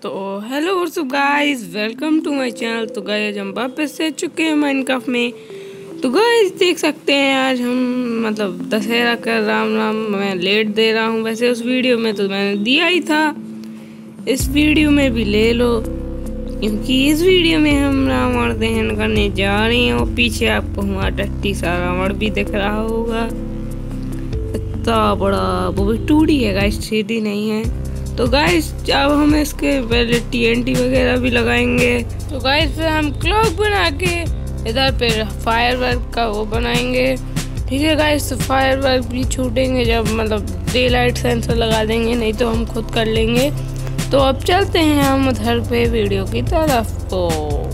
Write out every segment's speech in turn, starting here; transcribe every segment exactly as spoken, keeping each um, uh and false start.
तो hello what's up guys, welcome to my channel. तो guys हम वापस से चुके हैं माइनक्राफ्ट में। तो गाइस देख सकते हैं आज हम मतलब दशहरा कर राम राम मैं लेट दे रहा हूँ। वैसे उस वीडियो में तो मैंने दिया ही था, इस वीडियो में भी ले लो, क्योंकि इस वीडियो में हम रावण दहन करने जा रहे हैं। और पीछे आपको हमारा टट्टी सा रावण भी दिख रहा होगा, इतना बड़ा। वो भी टू डी है गाइस, थ्री डी नहीं है। तो गाइस अब हम इसके पहले टीएनटी वगैरह भी लगाएंगे। तो गाइस फिर हम क्लॉक बना के इधर पे फायरवर्क का वो बनाएंगे। ठीक है गाइस, तो फायरवर्क भी छूटेंगे जब मतलब डे लाइट सेंसर लगा देंगे, नहीं तो हम खुद कर लेंगे। तो अब चलते हैं हम उधर पे वीडियो की तरफ को।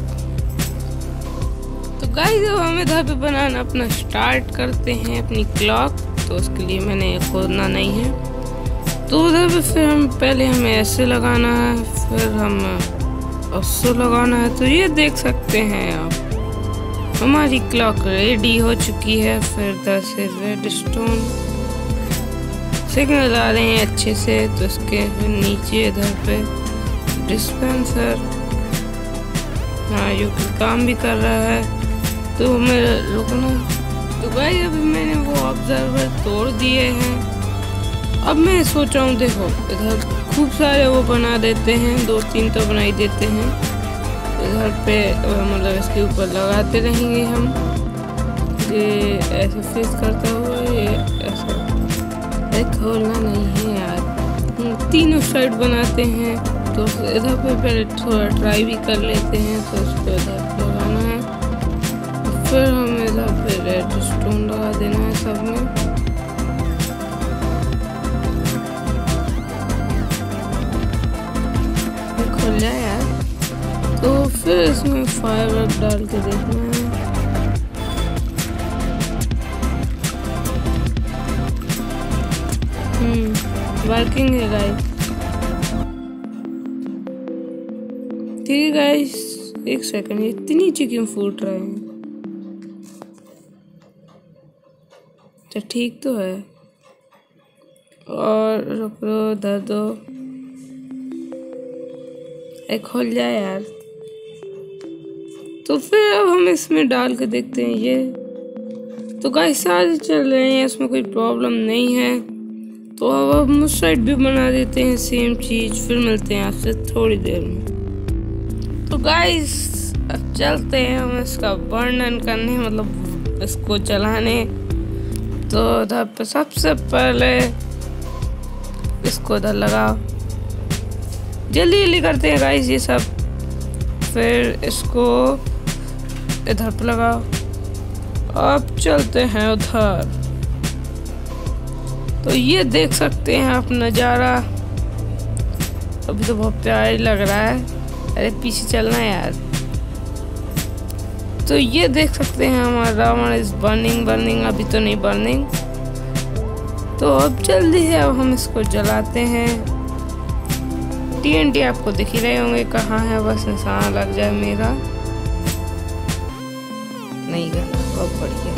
तो गाइस अब हम इधर पे बनाना अपना स्टार्ट करते हैं अपनी क्लॉक। तो उसके लिए मैंने खोदना नहीं है, तो उधर पे फिर हम पहले हमें ऐसे लगाना है, फिर हम ऐसे लगाना है। तो ये देख सकते हैं आप हमारी क्लॉक रेडी हो चुकी है। फिर इधर से रेड स्टोन सिग्नल आ रहे हैं अच्छे से। तो इसके फिर नीचे इधर पे डिस्पेंसर, हाँ जो कि काम भी कर रहा है। तो मेरा रुकना। तो गाइस अभी मैंने वो ऑब्जर्वर तोड़ दिए हैं। अब मैं सोच रहा हूँ, देखो इधर खूब सारे वो बना देते हैं, दो तीन तो बना ही देते हैं। इधर पे मतलब इसके ऊपर लगाते रहेंगे हम। ये ऐसे फेस करता हुआ, ये ऐसा एक खोलना नहीं है यार, तीनों साइड बनाते हैं। तो इधर पे पहले थोड़ा ट्राई भी कर लेते हैं। तो उसको इधर लगाना है, फिर हमें इधर पे रेड स्टोन लगा देना है सब में। खुल जाए यार। तो फिर इसमें फायरवर्क डाल के देखना है। हम्म वर्किंग है गाइस। ठीक है गाइस, एक सेकंड, ये इतनी चिकन फूट रहे हैं तो ठीक तो है। और रुक रो दर दो, एक खोल जाए यार। तो फिर अब हम इसमें डाल के देखते हैं ये। तो गाइस सारे चल रहे हैं, इसमें कोई प्रॉब्लम नहीं है। तो अब हम उस साइड भी बना देते हैं सेम चीज। फिर मिलते हैं आपसे थोड़ी देर में। तो गाइस अब चलते हैं हम इसका वर्णन करने, मतलब इसको चलाने। तो उधर पे सबसे पहले इसको उधर लगाओ, जल्दी जल्दी करते हैं गाइस ये सब। फिर इसको इधर पे लगाओ। अब चलते हैं उधर। तो ये देख सकते हैं आप नज़ारा, अभी तो बहुत प्यारा लग रहा है। अरे पीछे चलना है यार। तो ये देख सकते हैं हमारा रावण इज बर्निंग बर्निंग अभी तो नहीं बर्निंग। तो अब जल्दी है, अब हम इसको जलाते हैं। टीएनटी आपको दिख ही रहे होंगे कहाँ है, बस निशान लग जाए मेरा। नहीं गया, बहुत बढ़िया।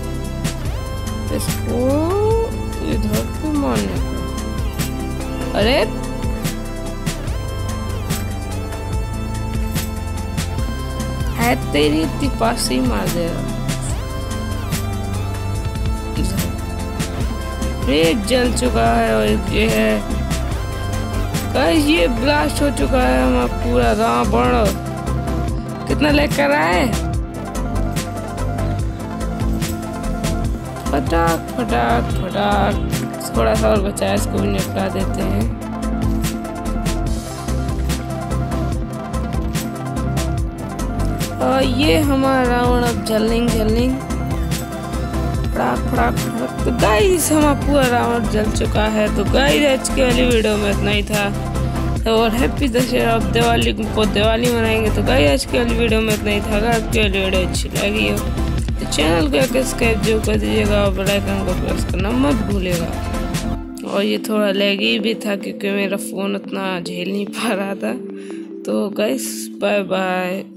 इसको इधर पे मारने को। अरे है तेरी इतनी पास से ही मार दे रहा। रेड जल चुका है और ये है गाइस, ये ब्लास्ट हो चुका है हमारा पूरा रावण। कितना लैग कर रहा है, फटाक फटाक फटाक। थोड़ा सा और बचा है, इसको भी निपटा देते हैं। और ये हमारा रावण अब जलने जलने फटाक फटाक फटाक। तो गाइस हमारा पूरा रावण जल चुका है। तो गाइस आज की वाली वीडियो में इतना ही था। और हैप्पी दशहरा, अब दिवाली को दिवाली मनाएंगे। तो गाइस आज की वाली वीडियो में इतना ही था। अगर आपकी वाली वीडियो अच्छी लगी हो तो चैनल को सब्सक्राइब जो कर दीजिएगा और बेल आइकन को प्रेस करना मत भूलिएगा। और ये थोड़ा लैगी भी था क्योंकि मेरा फ़ोन उतना झेल नहीं पा रहा था। तो गाइस बाय बाय।